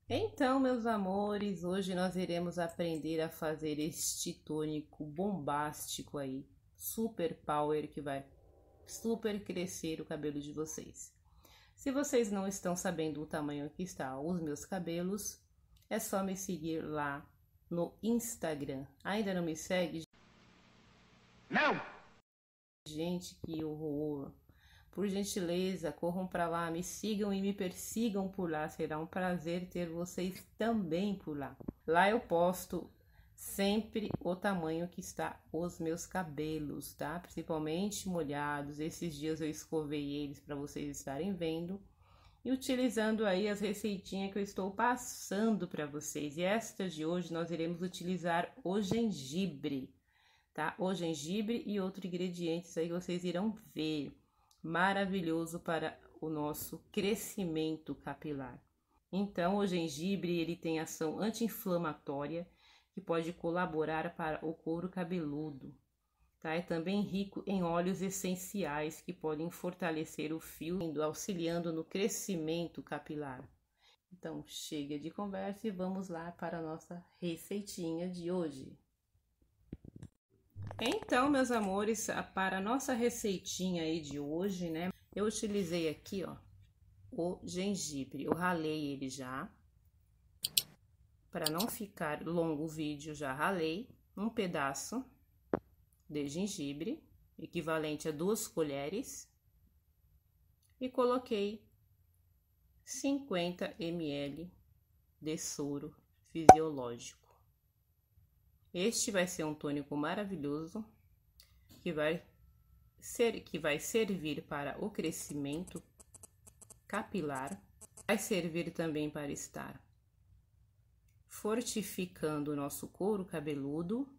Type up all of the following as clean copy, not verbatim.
Então, meus amores, hoje nós iremos aprender a fazer este tônico bombástico aí, super power, que vai super crescer o cabelo de vocês. Se vocês não estão sabendo o tamanho que está os meus cabelos, é só me seguir lá no Instagram. Ainda não me segue? Não! Gente, que horror! Por gentileza, corram para lá, me sigam e me persigam por lá. Será um prazer ter vocês também por lá. Lá eu posto sempre o tamanho que está os meus cabelos, tá? Principalmente molhados. Esses dias eu escovei eles para vocês estarem vendo. E utilizando aí as receitinhas que eu estou passando para vocês. E esta de hoje nós iremos utilizar o gengibre, tá? O gengibre e outros ingredientes aí que vocês irão ver. Maravilhoso para o nosso crescimento capilar. Então, o gengibre ele tem ação anti-inflamatória que pode colaborar para o couro cabeludo, tá? É também rico em óleos essenciais que podem fortalecer o fio, auxiliando no crescimento capilar. Então, chega de conversa e vamos lá para a nossa receitinha de hoje. Então, meus amores, para a nossa receitinha aí de hoje, né? Eu utilizei aqui, ó, o gengibre. Eu ralei ele já. Para não ficar longo o vídeo, já ralei um pedaço de gengibre, equivalente a 2 colheres. E coloquei 50 ml de soro fisiológico. Este vai ser um tônico maravilhoso que vai servir para o crescimento capilar, vai servir também para estar fortificando o nosso couro cabeludo,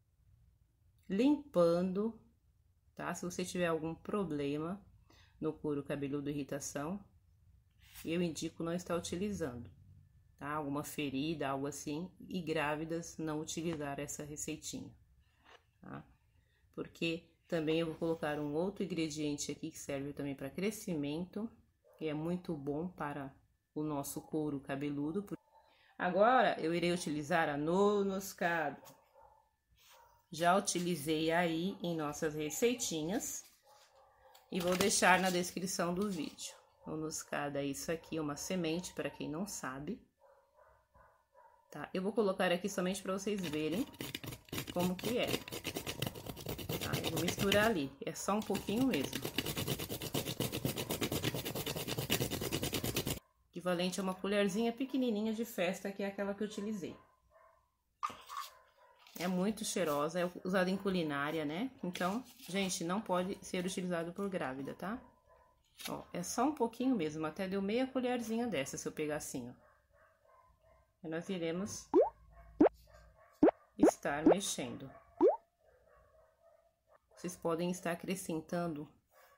limpando, tá? Se você tiver algum problema no couro cabeludo, irritação, eu indico não estar utilizando. Tá? Alguma ferida, algo assim, e grávidas não utilizar essa receitinha, tá? Porque também eu vou colocar um outro ingrediente aqui que serve também para crescimento, que é muito bom para o nosso couro cabeludo. Agora eu irei utilizar a nonoscada. Já utilizei aí em nossas receitinhas e vou deixar na descrição do vídeo. Nonoscada, isso aqui é uma semente, para quem não sabe. Tá? Eu vou colocar aqui somente para vocês verem como que é. Tá? Eu vou misturar ali, é só um pouquinho mesmo. Equivalente a uma colherzinha pequenininha de festa, que é aquela que eu utilizei. É muito cheirosa, é usada em culinária, né? Então, gente, não pode ser utilizado por grávida, tá? Ó, é só um pouquinho mesmo, até deu meia colherzinha dessa, se eu pegar assim, ó. E nós iremos estar mexendo. Vocês podem estar acrescentando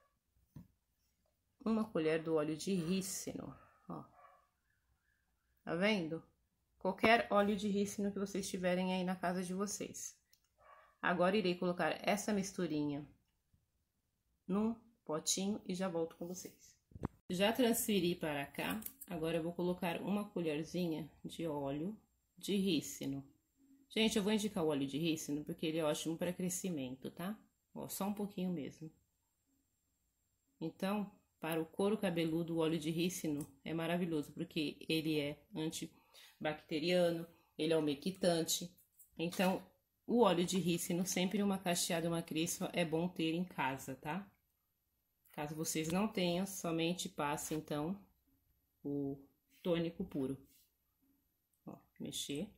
uma colher do óleo de rícino, ó. Tá vendo? Qualquer óleo de rícino que vocês tiverem aí na casa de vocês. Agora irei colocar essa misturinha num potinho e já volto com vocês. Já transferi para cá, agora eu vou colocar uma colherzinha de óleo de rícino. Gente, eu vou indicar o óleo de rícino porque ele é ótimo para crescimento, tá? Ó, só um pouquinho mesmo. Então, para o couro cabeludo, o óleo de rícino é maravilhoso porque ele é antibacteriano, ele é umectante. Então, o óleo de rícino, sempre uma cacheada, uma crespa, é bom ter em casa, tá? Caso vocês não tenham, somente passe, então, o tônico puro. Ó, mexer.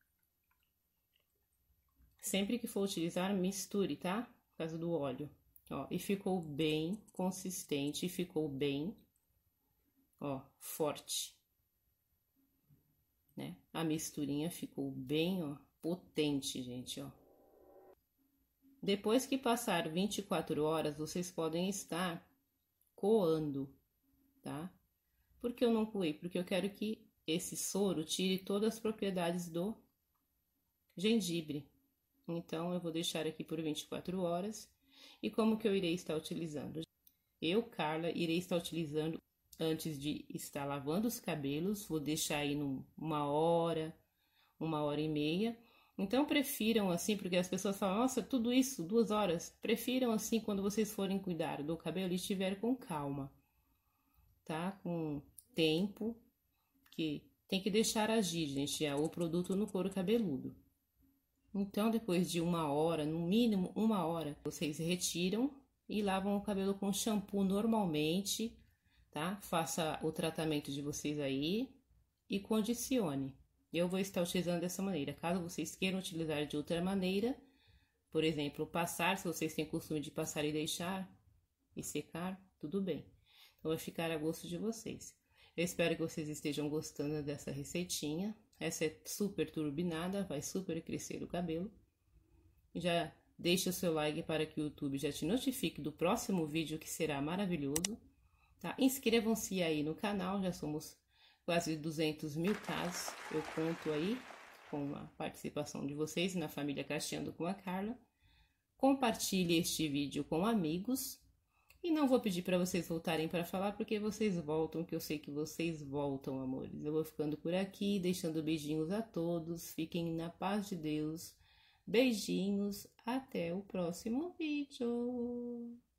Sempre que for utilizar, misture, tá? Por causa do óleo. Ó, e ficou bem consistente, ficou bem, ó, forte. Né? A misturinha ficou bem, ó, potente, gente, ó. Depois que passar 24 horas, vocês podem estar coando, tá? Por que eu não coei? Porque eu quero que esse soro tire todas as propriedades do gengibre. Então, eu vou deixar aqui por 24 horas. E como que eu irei estar utilizando? Eu, Carla, irei estar utilizando antes de estar lavando os cabelos. Vou deixar aí uma hora e meia. Então, prefiram assim, porque as pessoas falam, nossa, tudo isso, 2 horas. Prefiram assim, quando vocês forem cuidar do cabelo, estiver com calma, tá? Com tempo, que tem que deixar agir, gente, o produto no couro cabeludo. Então, depois de 1 hora, no mínimo 1 hora, vocês retiram e lavam o cabelo com shampoo normalmente, tá? Faça o tratamento de vocês aí e condicione. Eu vou estar utilizando dessa maneira. Caso vocês queiram utilizar de outra maneira, por exemplo, passar, se vocês têm costume de passar e deixar e secar, tudo bem. Então, vai ficar a gosto de vocês. Eu espero que vocês estejam gostando dessa receitinha. Essa é super turbinada, vai super crescer o cabelo. Já deixa o seu like para que o YouTube já te notifique do próximo vídeo, que será maravilhoso. Tá? Inscrevam-se aí no canal, já somos quase 200 mil casos. Eu conto aí com a participação de vocês na família Cacheando com a Carla. Compartilhe este vídeo com amigos. E não vou pedir para vocês voltarem para falar, porque vocês voltam, que eu sei que vocês voltam, amores. Eu vou ficando por aqui, deixando beijinhos a todos. Fiquem na paz de Deus. Beijinhos, até o próximo vídeo.